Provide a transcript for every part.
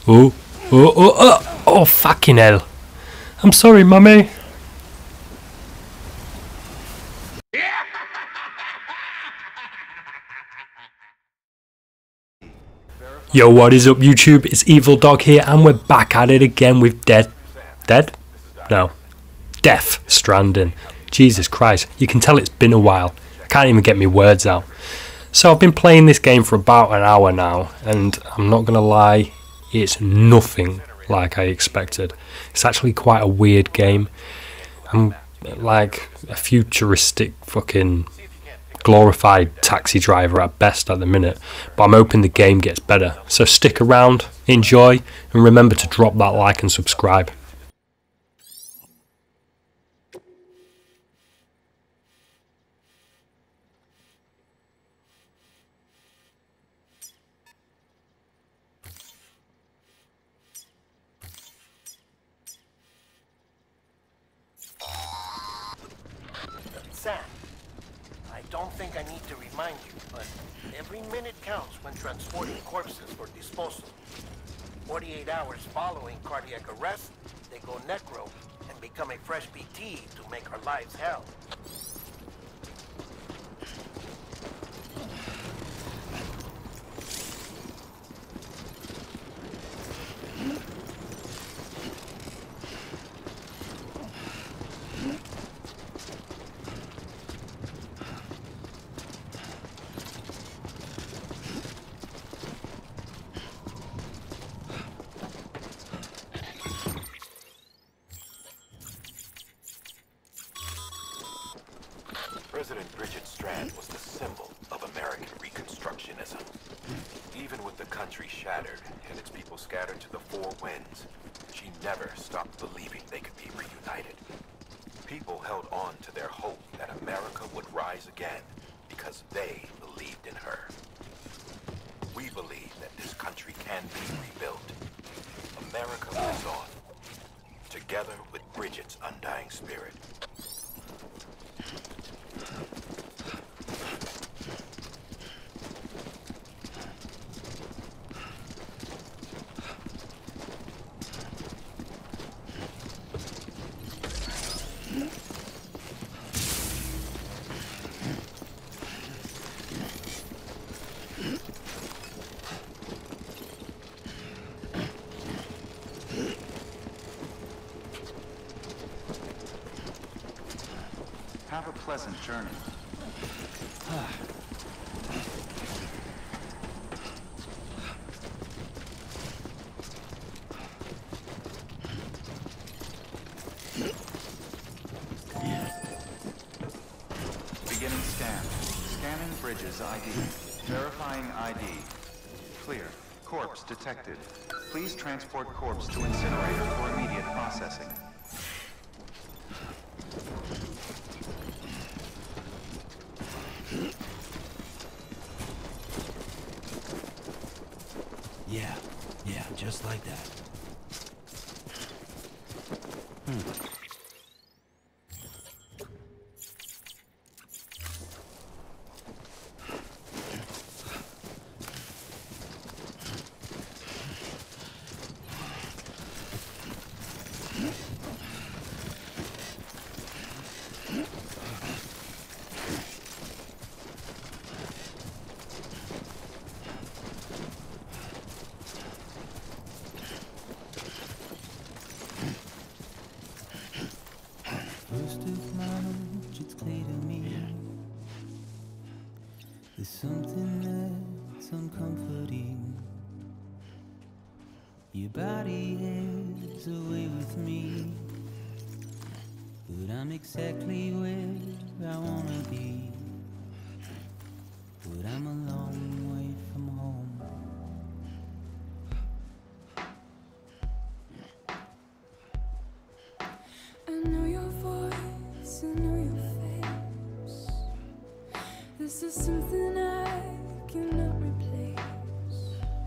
Oh, oh, oh, oh, oh, fucking hell. I'm sorry, mummy. Yo, what is up, YouTube? It's Evil Dog here, and we're back at it again with Death Stranding. Jesus Christ, you can tell it's been a while. I can't even get my words out. So I've been playing this game for about an hour now, and I'm not gonna lie, it's nothing like I expected. It's actually quite a weird game. I'm like a futuristic fucking glorified taxi driver at best at the minute, but I'm hoping the game gets better. So stick around, enjoy, and remember to drop that like and subscribe. Sam, I don't think I need to remind you, but every minute counts when transporting corpses for disposal. 48 hours following cardiac arrest, they go necro and become a fresh BT to make our lives hell. President Bridget Strand was the symbol of American Reconstructionism. Even with the country shattered and its people scattered to the four winds, she never stopped believing they could be reunited. People held on to their hope that America would rise again because they believed in her. We believe that this country can be rebuilt. America lives on, together with Bridget's undying spirit. Have a pleasant journey. Beginning scan. Scanning Bridges ID. Verifying ID. Clear. Corpse detected. Please transport corpse to incinerator for immediate processing. Yeah, just like that. First of March, it's clear to me there's something that's uncomforting. Your body is away with me, but I'm exactly where I wanna be. But I'm a long way from home. I know your voice, I know your face. This is something I cannot replace.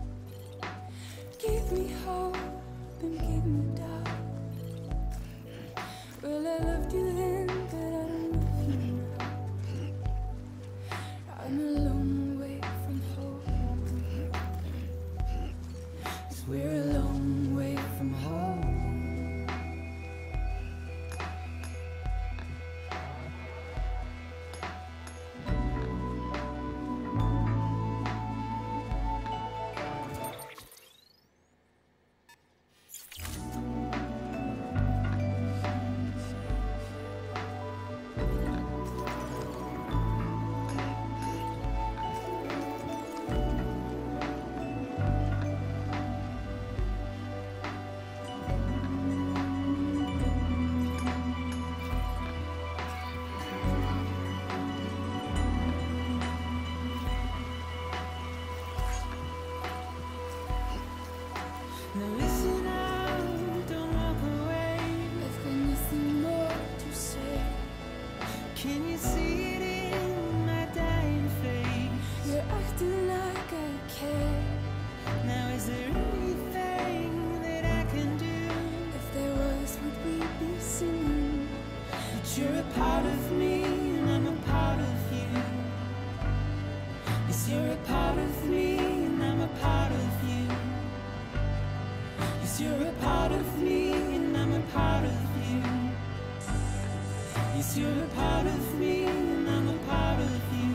Give me hope and give me doubt. Well, I loved you then, but I don't love you now. I'm a long way from home. 'Cause we're alone. Now listen out, don't walk away. I've got nothing more to say. Can you see it in my dying face? You're acting like I care. Now is there anything that I can do? If there was, would we be singing? But you're a part of me and I'm a part of you. Yes, you're a part of me and I'm a part of you. Yes, you're a part of me and I'm a part of you. Yes, you're a part of me and I'm a part of you.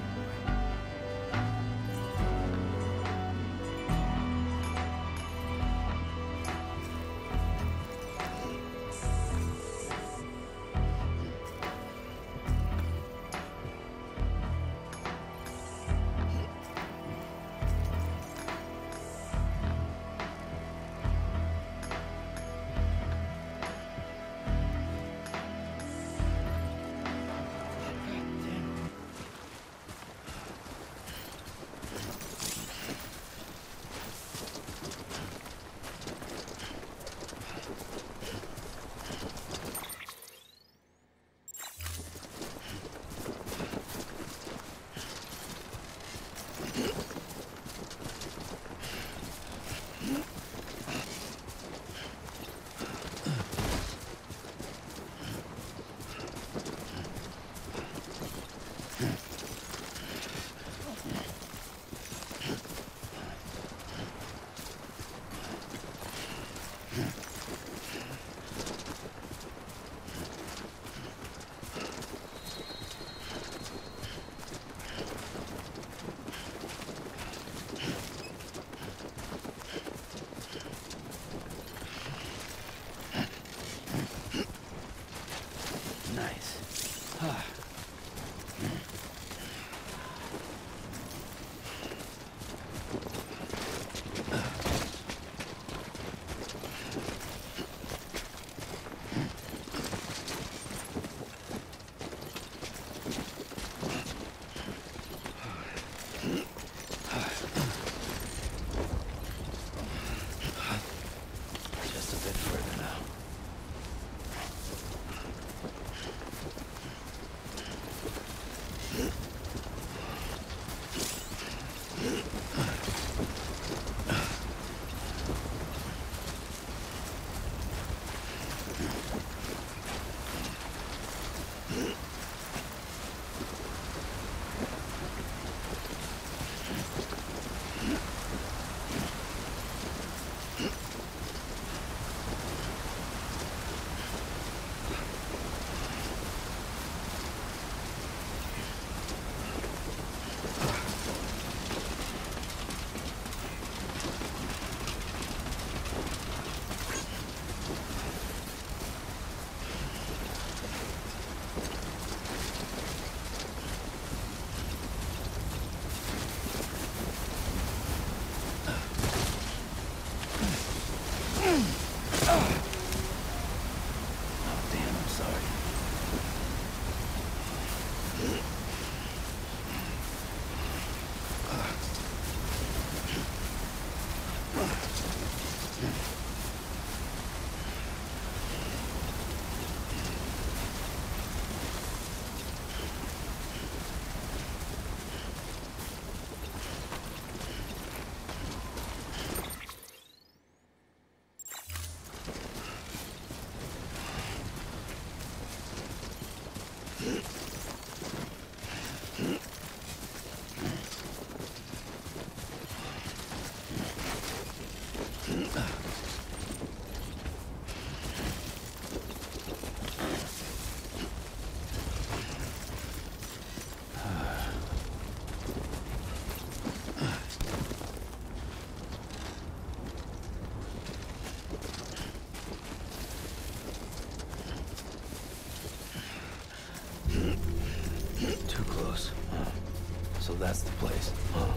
So that's the place, huh?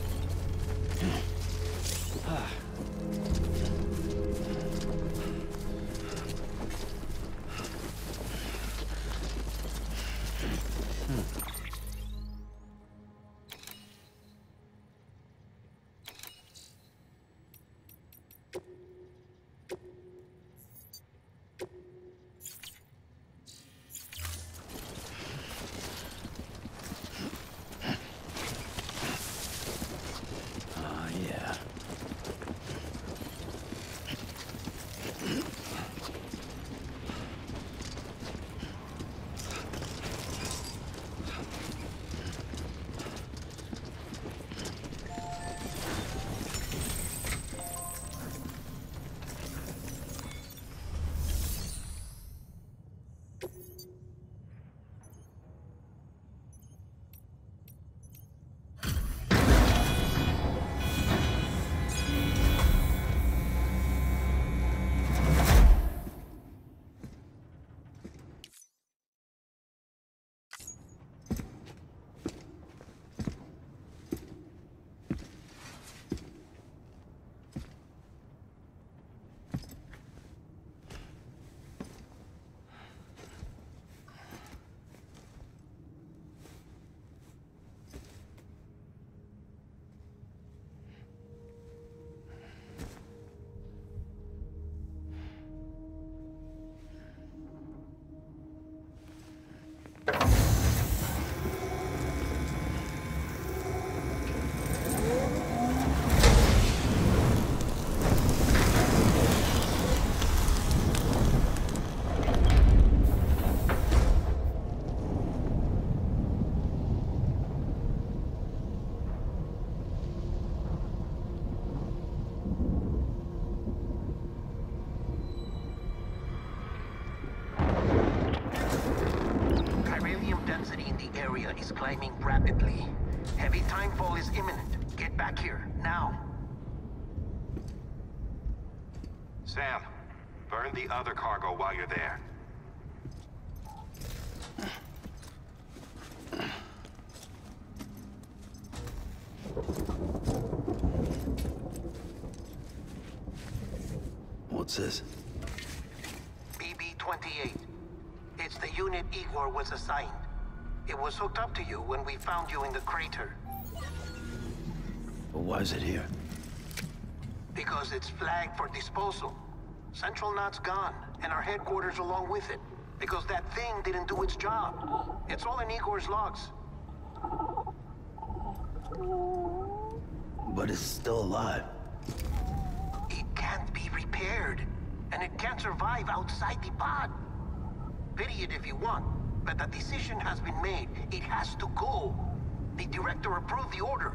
climbing rapidly. Heavy timefall is imminent. Get back here, now. Sam, burn the other cargo while you're there. What's this? BB-28. It's the unit Igor was assigned. It was hooked up to you when we found you in the crater. But why is it here? Because it's flagged for disposal. Central Knot's gone, and our headquarters along with it. Because that thing didn't do its job. It's all in Igor's logs. But it's still alive. It can't be repaired, and it can't survive outside the pod. Pity it if you want, but the decision has been made. It has to go. The director approved the order.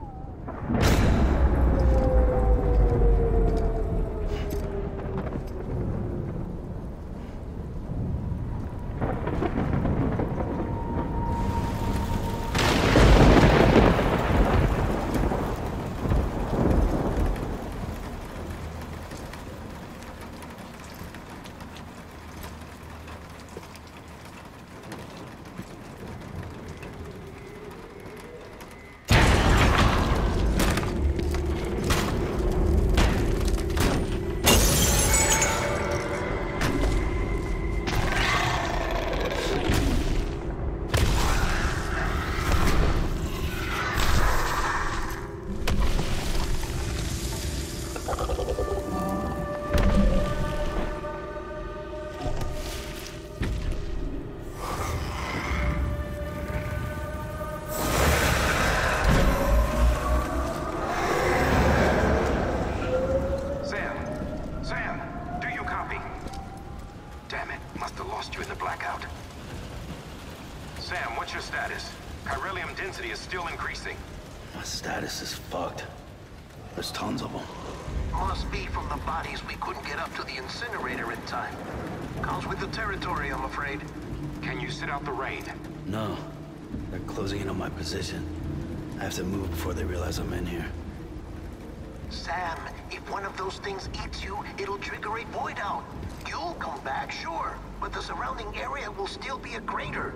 No. They're closing in on my position. I have to move before they realize I'm in here. Sam, if one of those things eats you, it'll trigger a void out. You'll come back, sure, but the surrounding area will still be a crater.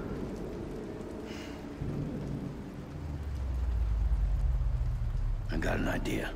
I got an idea.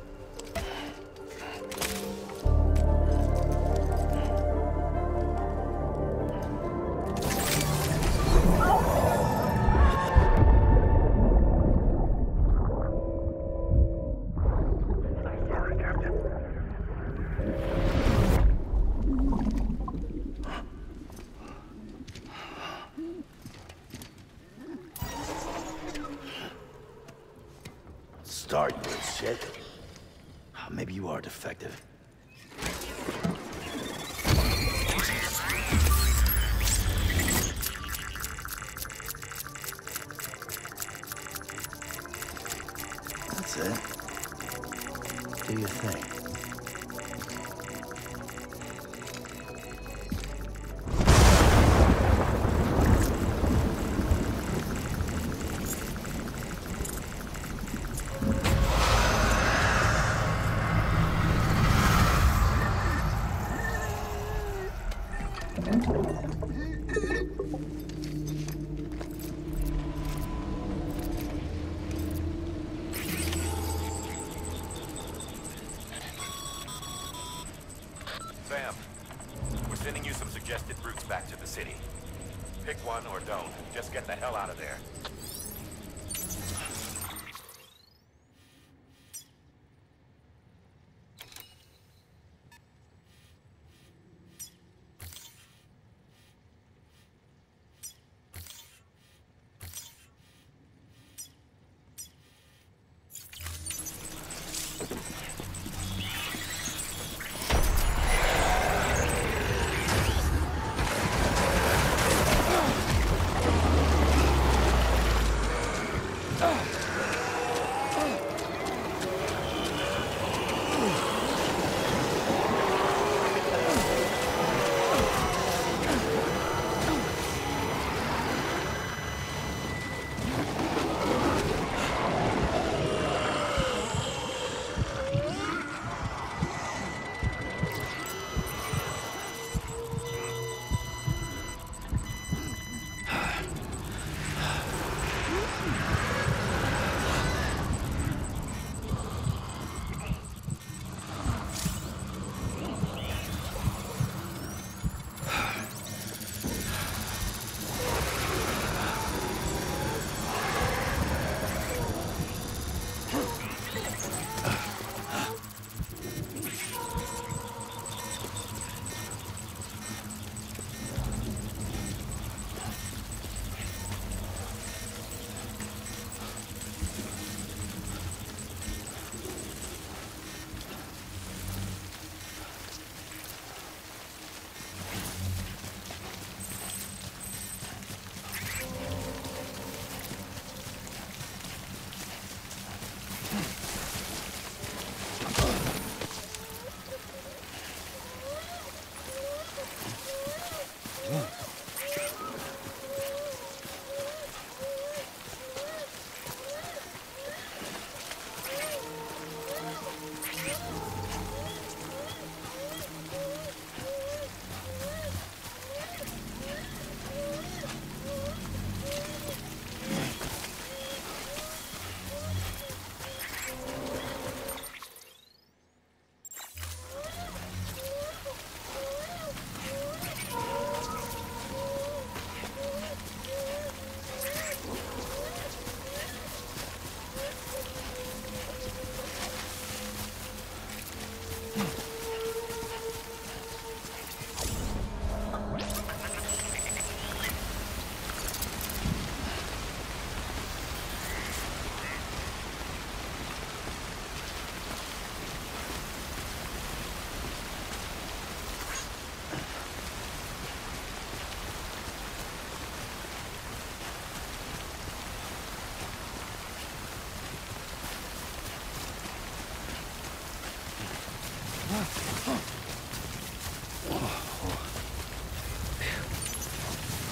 Start, you little shit. Maybe you are defective. That's it. Do your thing. Sam, we're sending you some suggested routes back to the city. Pick one or don't. Just get the hell out of there.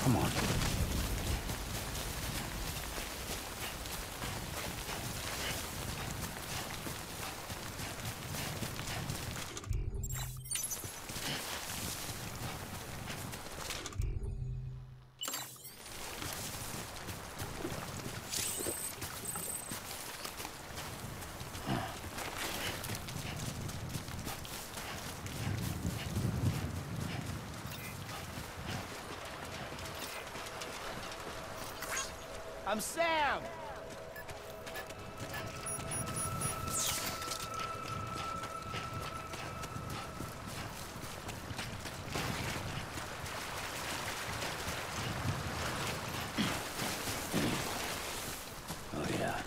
Come on. I'm Sam! Oh, yeah.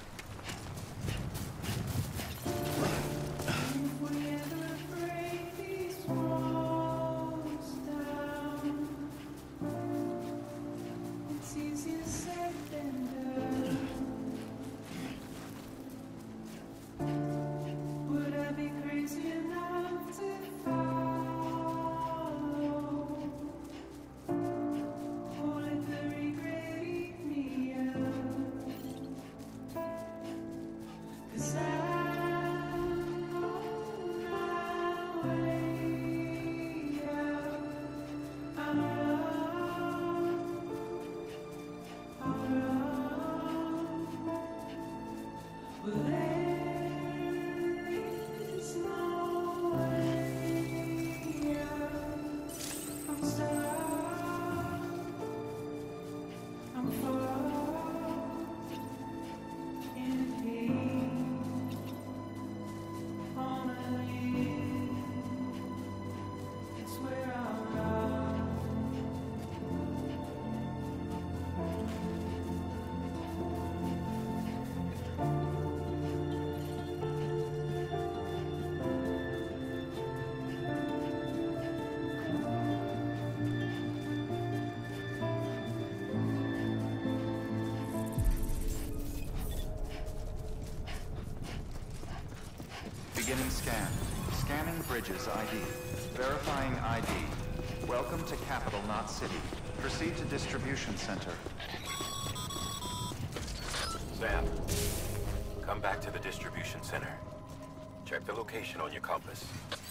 Beginning scan. Scanning Bridges ID. Verifying ID. Welcome to Capital, not City. Proceed to Distribution Center. Sam, come back to the distribution center. Check the location on your compass.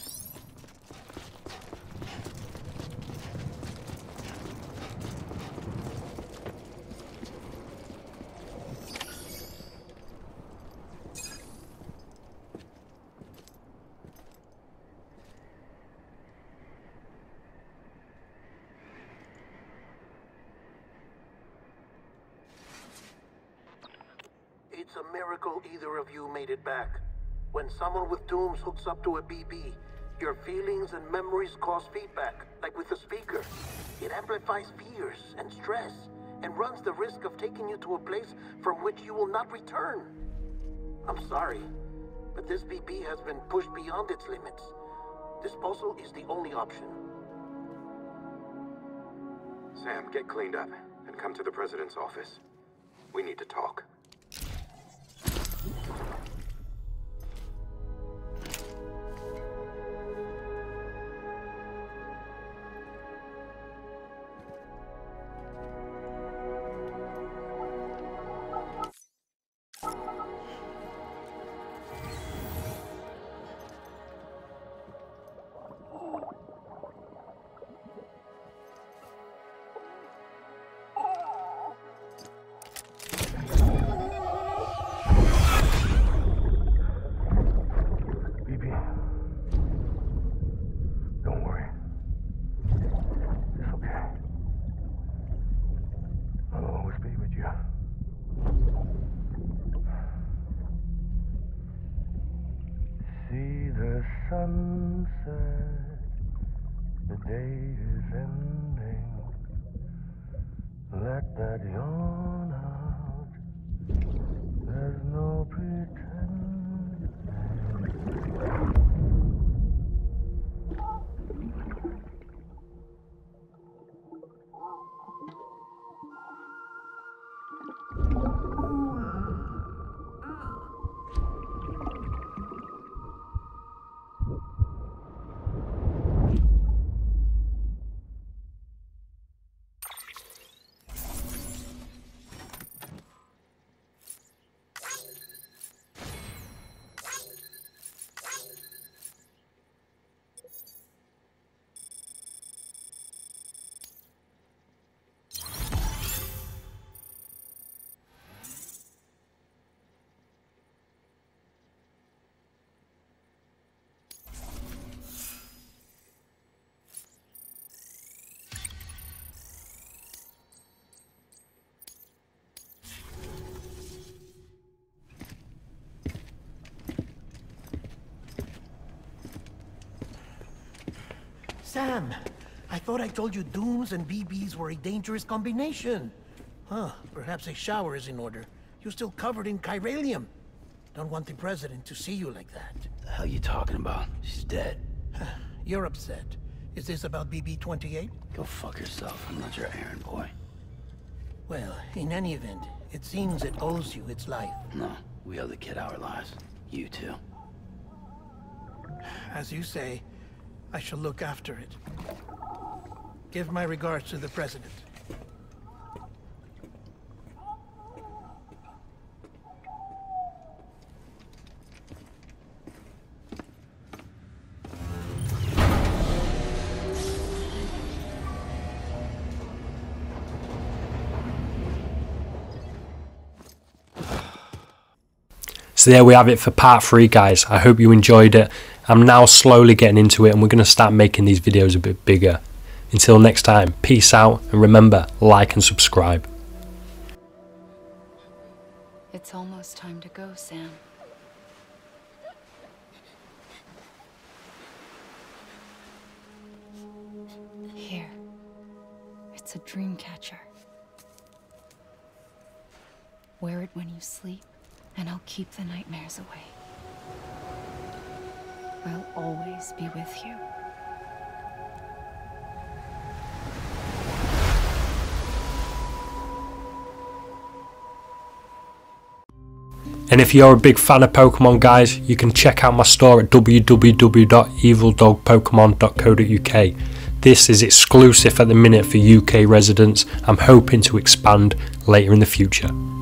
It's a miracle either of you made it back. When someone with dooms hooks up to a BB, your feelings and memories cause feedback, like with a speaker. It amplifies fears and stress, and runs the risk of taking you to a place from which you will not return. I'm sorry, but this BB has been pushed beyond its limits. Disposal is the only option. Sam, get cleaned up and come to the president's office. We need to talk. Sunset, the day is ending. Let that yawn out. There's no pretending. Sam, I thought I told you dooms and BBs were a dangerous combination. Huh, perhaps a shower is in order. You're still covered in chiralium. Don't want the president to see you like that. The hell you talking about? She's dead. You're upset. Is this about BB-28? Go fuck yourself. I'm not your errand boy. Well, in any event, it seems it owes you its life. No, we owe the kid our lives. You too. As you say, I shall look after it. Give my regards to the president. So there we have it for part 3, guys. I hope you enjoyed it. I'm now slowly getting into it and we're going to start making these videos a bit bigger. Until next time, peace out, and remember, like and subscribe. It's almost time to go, Sam. Here. It's a dream catcher. Wear it when you sleep, and I'll keep the nightmares away. I'll always be with you. And if you're a big fan of Pokemon, guys, you can check out my store at www.evildoggpokemon.co.uk. This is exclusive at the minute for UK residents. I'm hoping to expand later in the future.